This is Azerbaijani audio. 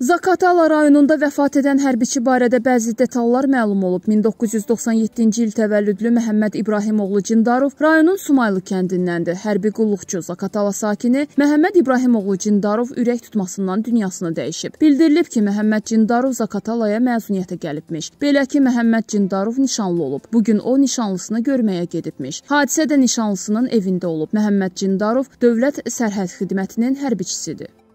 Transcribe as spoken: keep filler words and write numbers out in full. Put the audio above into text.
Zaqatala rayonunda vəfat edən hərbiçi barədə bəzi detallar məlum olub. min doqquz yüz doxsan yeddinci il təvəllüdlü Məhəmməd İbrahim oğlu Cindarov rayonun Sumaylı kəndindəndir. Hərbi qulluqçu Zaqatala sakini Məhəmməd İbrahim oğlu Cindarov ürək tutmasından dünyasını dəyişib. Bildirilib ki, Məhəmməd Cindarov Zaqatalaya məzuniyyətə gəlibmiş. Belə ki, Məhəmməd Cindarov nişanlı olub. Bugün o nişanlısını görməyə gedibmiş. Hadisə də nişanlısının evində olub. Məhəmməd Cindarov Dövlət Sərhəd Xidmətinin hərbiçisidir.